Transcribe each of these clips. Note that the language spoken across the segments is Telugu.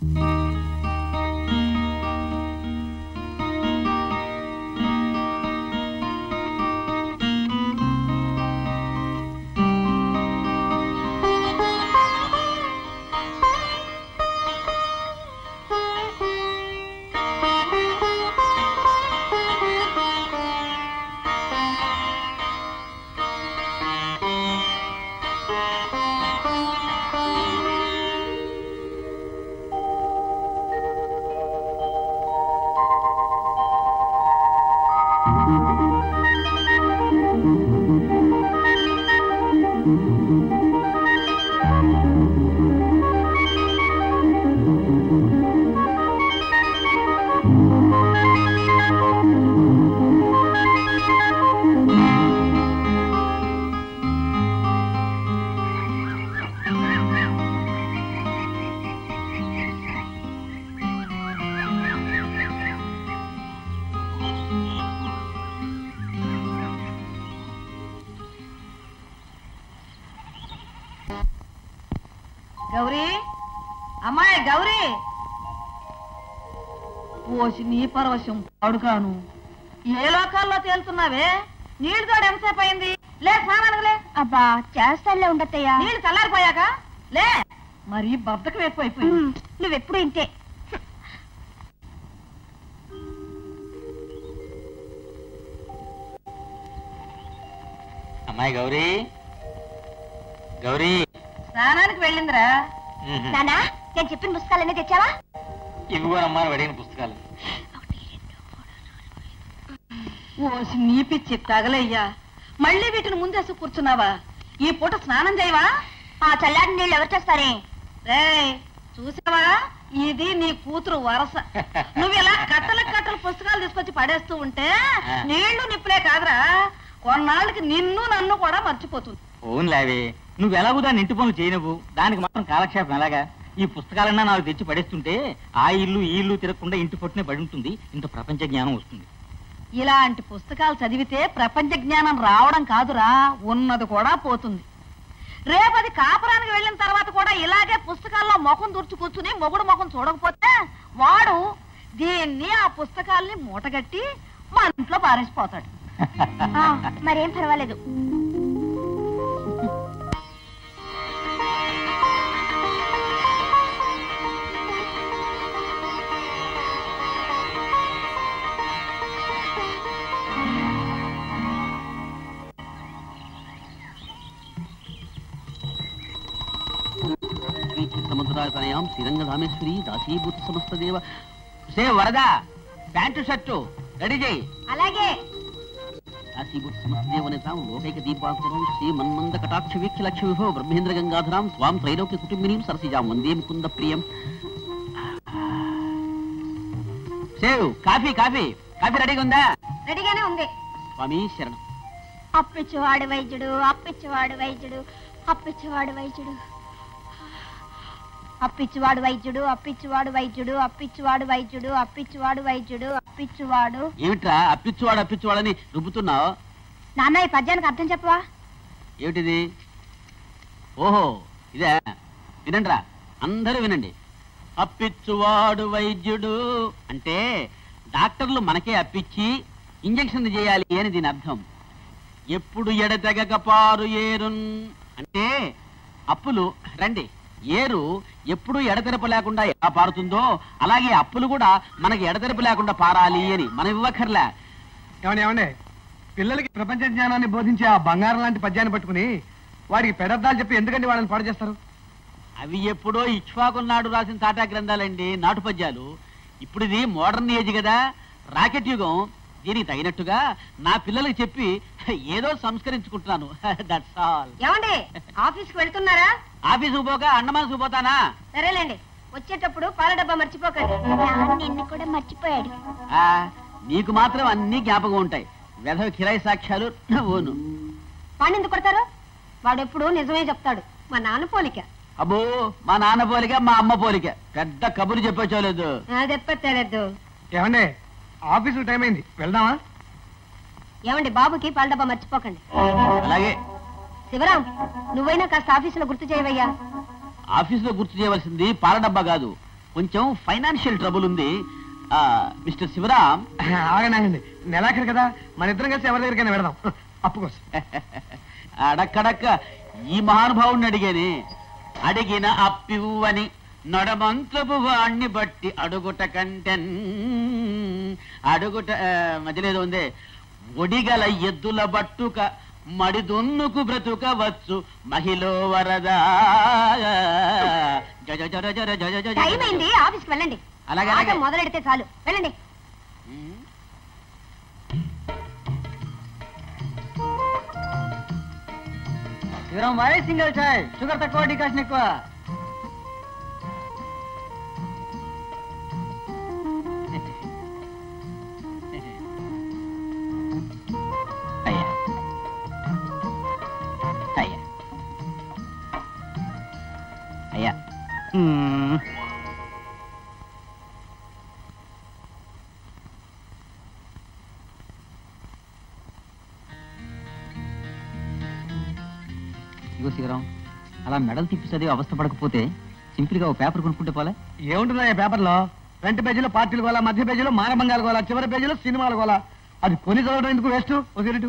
గౌరీ, అమ్మాయి గౌరీ, ఓసి నీ పరవశం అడుగాను. ఏ లోకాల్లో తేలుతున్నావే? నీళ్ళు తోడు ఎంతసేపు అయింది? లే స్నానానికి లే. అబ్బా చేస్తానులే ఉండత్తయ్యా. నీళ్ళు చల్లారిపోయాక లే. మరి బద్దకం ఎక్కువైపోయింది. నువ్వెప్పుడు ఇంతే. అమ్మాయి గౌరీ, గౌరీ స్నానానికి వెళ్ళిందిరా. నానా నేను చెప్పిన పుస్తకాలన్నీ తెచ్చావా? ఇవిగోనమ్మా అడిగిన పుస్తకాలు. ఓసి నీ పిచ్చి తగలయ్యా, మళ్ళీ వీటిని ముందేసి కూర్చున్నావా? ఈ పూట స్నానం చేయవా? ఆ చల్లారి నీళ్ళు ఎవరు చేస్తారే? రే చూసావా, ఇది నీ కూతురు వరస. నువ్వు ఇలా కట్టలు పుస్తకాలు తీసుకొచ్చి పడేస్తూ ఉంటే నీళ్లు నిప్పులే కాదురా, కొన్నాళ్ళకి నిన్ను నన్ను కూడా మర్చిపోతుంది. ఓన్లావే, నువ్వు ఎలాగూ దాన్ని ఇంటి పనులు చేయనవు, దానికి మాత్రం కాలక్షేపం ఎలాగా? ఈ పుస్తకాలన్నా నాకు తెచ్చి పడేస్తుంటే ఆ ఇల్లు ఈ ఇల్లు తిరగకుండా ఇంటి పొట్టునే పడి ఉంటుంది, ఇంత ప్రపంచ జ్ఞానం వస్తుంది. ఇలాంటి పుస్తకాలు చదివితే ప్రపంచ జ్ఞానం రావడం కాదురా, ఉన్నది కూడా పోతుంది. రేపది కాపురానికి వెళ్ళిన తర్వాత కూడా ఇలాగే పుస్తకాల్లో ముఖం దుర్చు కూర్చుని మొగుడు ముఖం చూడకపోతే వాడు దీన్ని ఆ పుస్తకాల్ని మూటగట్టి మా ఇంట్లో పారేసిపోతాడు. మరేం పర్వాలేదు. సముద్రాయతనయాం శ్రీరంగధామేశ్వరి దాసీభూత సమస్తదేవ. సే వరదా, ప్యాంటు షర్టు రెడీ చేయి. అలాగే. దాసీభూత సమస్తదేవనితాం లోకైక దీపాంతరం శ్రీ మన్మంద కటాక్ష వీక్ష లక్ష్య విభవ బ్రహ్మేంద్ర గంగాధరాం స్వాం త్రైలోక్య కుటుంబినీం సరసిజాం వందే ముకుంద ప్రియం. సేవ్ కాఫీ కాఫీ కాఫీ రెడీగా ఉందా? రెడీగానే ఉంది. స్వామి శరణం. అప్పిచ్చివాడు వైద్యుడు, అప్పిచ్చివాడు వైద్యుడు, అప్పిచ్చివాడు వైద్యుడు, అప్పిచ్చివాడు వైద్యుడు, అప్పిచ్చివాడు వైద్యుడు, అప్పిచ్చివాడు వైద్యుడు, అప్పిచ్చివాడు వైద్యుడు, అప్పిచ్చివాడు. ఏమిట్రా అప్పిచ్చివాడు అప్పిచ్చివాడని రుబ్బుతున్నావు? నాన్న ఈ పద్యానికి అర్థం చెప్పవా? ఏమిటిది? ఓహో ఇదే, వినండిరా అందరూ వినండి. అప్పిచ్చువాడు వైద్యుడు అంటే డాక్టర్లు మనకే అప్పిచ్చి ఇంజక్షన్ చేయాలి అని దీని అర్థం. ఎప్పుడు ఎడతెగక పారు ఏరున్ అంటే అప్పులు రండి, ఏరు ఎప్పుడు ఎడతెరపు లేకుండా ఎలా పారుతుందో అలాగే అప్పులు కూడా మనకి ఎడతెరపు లేకుండా పారాలి అని మనం ఇవ్వక్కర్లే. ఏమండి పిల్లలకి ప్రపంచ జ్ఞానాన్ని బోధించే ఆ బంగారం లాంటి పద్యాన్ని పట్టుకుని వాడికి పెడద్దాలు చెప్పి ఎందుకంటే వాళ్ళని పాడు చేస్తారు? అవి ఎప్పుడో ఇక్ష్వాకున్నాడు రాసిన తాటా గ్రంథాలండి, నాటు పద్యాలు. ఇప్పుడు ఇది మోడర్న్ ఏజ్ కదా, రాకెట్ యుగం. దీనికి తగినట్టుగా నా పిల్లలకి చెప్పి ఏదో సంస్కరించుకుంటున్నాను. That's all. ఏమండి ఆఫీస్కి వెళ్తున్నారా? ఆఫీసుకు పోక అండమాన్సుకు పోతానా? సరేలేండి, వచ్చేటప్పుడు పాల డబ్బా మర్చిపోకండి. నిన్ను కూడా మర్చిపోయాడు. నీకు మాత్రం అన్ని జ్ఞాపకం ఉంటాయి, వెధవ కిరాయి సాక్ష్యాలు ఓను. వాడిని ఎందుకు కొడతారు? వాడు ఎప్పుడు నిజమే చెప్తాడు. మా నాన్న పోలిక. అబ్బో, మా నాన్న పోలిక మా అమ్మ పోలిక. పెద్ద కబురు చెప్పొచ్చోలేదు. చెప్పలేదు. ఏమండి ఆఫీసు టైం అయింది, వెళ్దామా? ఏమండి బాబుకి పాల డబ్బా మర్చిపోకండి. అలాగే. శివరాం, నువ్వైనా కాస్త ఆఫీసులో గుర్తు చేయవయ్యా. ఆఫీసులో గుర్తు చేయవలసింది పాల డబ్బా కాదు, కొంచెం ఫైనాన్షియల్ ట్రబుల్ ఉంది. మిస్టర్ శివరాం. ఆగండి, నెలాఖరు కదా, మన ఇద్దరం కలిసి ఎవరి దగ్గరికైనా పెడదాం అప్పు కోసం. అడక్కడక్క ఈ మహానుభావుని అడిగానే, అడిగిన అప్పివ్వని నడమంత్రపు వాణ్ణి బట్టి అడుగుట కంటెన్ అడుగుట మధ్యలేదో ఉంది. ఒడిగల ఎద్దుల బట్టుక మడిదున్నుకు బ్రతుకవచ్చు మహిళ వరదా. టైం అయింది, ఆఫీస్కి వెళ్ళండి. అలాగే మొదలెడితే చాలు, వెళ్ళండి. సింగిల్ చాయ్, షుగర్ తక్కువ, డికాషన్ ఎక్కువ. అయ్యా ఇగో శివరాం, అలా మెడలు తిప్పి చదివి అవస్థ పడకపోతే సింపుల్ గా ఓ పేపర్ కొనుక్కుంటే పోలే. ఏముంటుందా ఈ పేపర్లో? ఫ్రంట్ పేజీలో పార్టీలు గోలా, మధ్య పేజీలో మానభంగాలు గోలా, చివరి పేజీలో సినిమాలు గోలా. అది కొని చదవడం ఎందుకు వేస్ట్? ఒకటి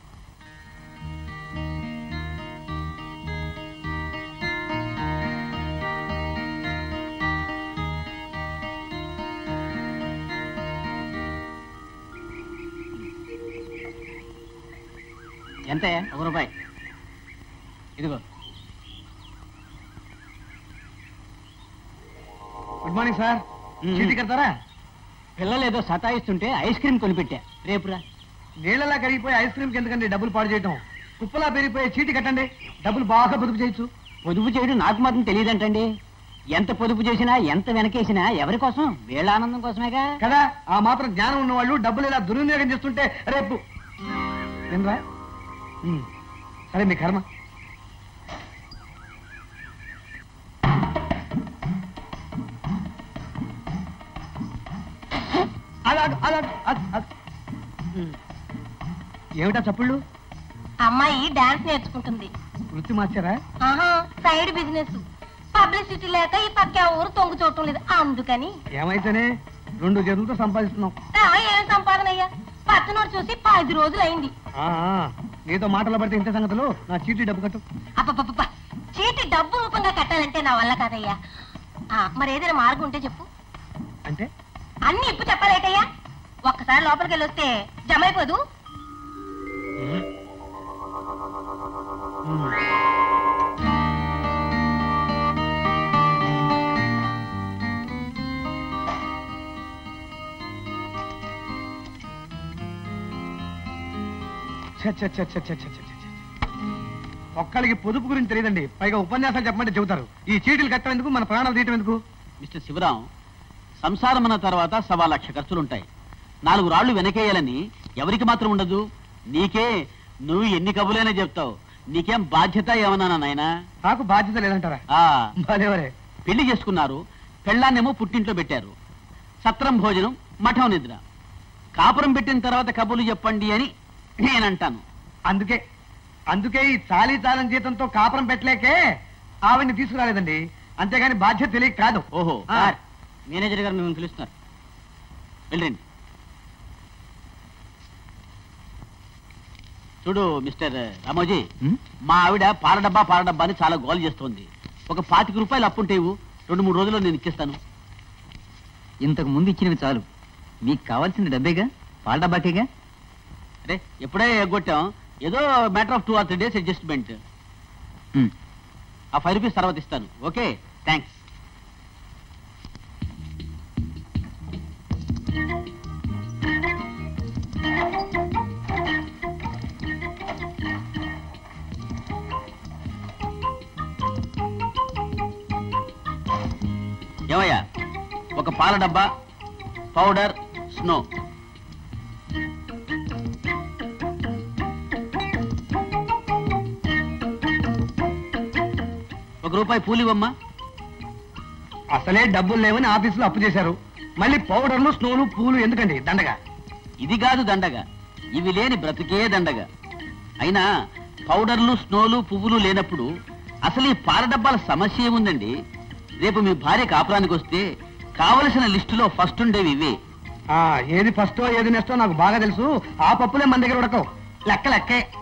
ఎంత? ₹1. ఇదిగో. Good morning sir. చీటీ కడతారా? పిల్లలు ఏదో సతాయిస్తుంటే ఐస్ క్రీమ్ కొనిపెట్టా, రేపురా. నీళ్ళలా కరిగిపోయి ఐస్ క్రీమ్కి ఎందుకండి డబ్బులు పాడు చేయటం? కుప్పలా పెరిగిపోయే చీటీ కట్టండి, డబ్బులు బాగా పొదుపు చేయొచ్చు. పొదుపు చేయడం నాకు మాత్రం తెలియదంటండి. ఎంత పొదుపు చేసినా, ఎంత వెనకేసినా ఎవరి కోసం? వీళ్ళ ఆనందం కోసమేగా కదా. ఆ మాత్రం జ్ఞానం ఉన్న వాళ్ళు డబ్బులు ఇలా దుర్వినియోగం చేస్తుంటే రేపు వినరా? సరే, మీ కర్మ. ఏమిటా చప్పుళ్ళు? అమ్మాయి డాన్స్ నేర్చుకుంటుంది. వృత్తి మార్చారా? Side business. పబ్లిసిటీ లేక ఈ పక్క ఊరు తొంగు చూడటం లేదు, అందుకని. ఏమైతేనే 2 చేతులతో సంపాదిస్తున్నాం. ఏం సంపాదన అయ్యా? పచ్చనోడు చూసి 10 రోజులు అయింది. నీతో మాటలు పడితే ఇంత సంగతులు. నా చీటీ డబ్బు కట్టు. అప్ప చీటీ డబ్బు రూపంగా కట్టాలంటే నా వల్ల కాదయ్యా. మరి ఏదైనా మార్గం ఉంటే చెప్పు. అంటే అన్ని ఇప్పుడు చెప్పాలేటయ్యా? ఒక్కసారి లోపలికి వెళ్ళి వస్తే జమ అయిపోదు. ఒక్కడికి పొదుపు గురించి తెలియదండి, పైగా ఉపన్యాసాలు చెప్పమంటే చెబుతారు. ఈ చీటీలు కట్టడం ఎందుకు, మన ప్రాణాలు తీయటం ఎందుకు? మిస్టర్ శివరాం, సంసారం అన్న తర్వాత 1,00,000 ఖర్చులుంటాయి. 4 రాళ్లు వెనకేయాలని ఎవరికి మాత్రం ఉండదు. నీకే నువ్వు ఎన్ని కబులైనా చెప్తావు. నీకేం బాధ్యత ఏమన్నా నాయనా? నాకు బాధ్యత లేదంటారా? భలేవరే. పెళ్లి చేసుకున్నారు, పెళ్ళాన్నేమో పుట్టింట్లో పెట్టారు. సత్రం భోజనం, మఠం నిద్ర. కాపురం పెట్టిన తర్వాత కబుర్లు చెప్పండి అని నేనంటాను. అందుకే ఈ చాలీ జీతంతో కాపురం పెట్టలేకే ఆవిడ్ని తీసుకురాలేదండి, అంతేగాని బాధ్యత తెలియక కాదు. ఓహో, మేనేజర్ గారు మిమ్మల్ని పిలుస్తున్నారు, వెళ్ళండి. చూడు మిస్టర్ రామోజీ, మా ఆవిడ పాల డబ్బా అని చాలా గోల్ చేస్తోంది. ఒక ₹25 అప్పుంటేవు, 2-3 రోజుల్లో నేను ఇచ్చేస్తాను. ఇంతకు ముందు ఇచ్చినవి చాలు, మీకు కావాల్సింది డబ్బేగా, పాల డబ్బాకేగా. అరే ఎప్పుడే ఎగ్గొట్టాం, ఏదో matter of 2 or 3 days adjustment. ఆ ₹5 తర్వాత ఇస్తాను. Okay, thanks. ఏమయ్యా, ఒక పాల డబ్బా, పౌడర్, స్నో. ₹1 పూలివమ్మా. అసలే డబ్బులు లేవని ఆఫీసులో అప్పు చేశారు, మళ్ళీ పౌడర్లు, స్నోలు, పూలు ఎందుకండి దండగా? ఇది కాదు దండగా, ఇవి లేని బ్రతికే దండగా. అయినా పౌడర్లు, స్నోలు, పువ్వులు లేనప్పుడు అసలు ఈ పాల డబ్బాల సమస్య ఏముందండి? రేపు మీ భార్య కాపురానికి వస్తే కావలసిన లిస్టులో ఫస్ట్ ఉండేవి ఇవే. ఏది ఫస్టో ఏది నెక్స్టో నాకు బాగా తెలుసు. ఆ పప్పులే మన దగ్గర ఉడకవు. లెక్క లెక్కే.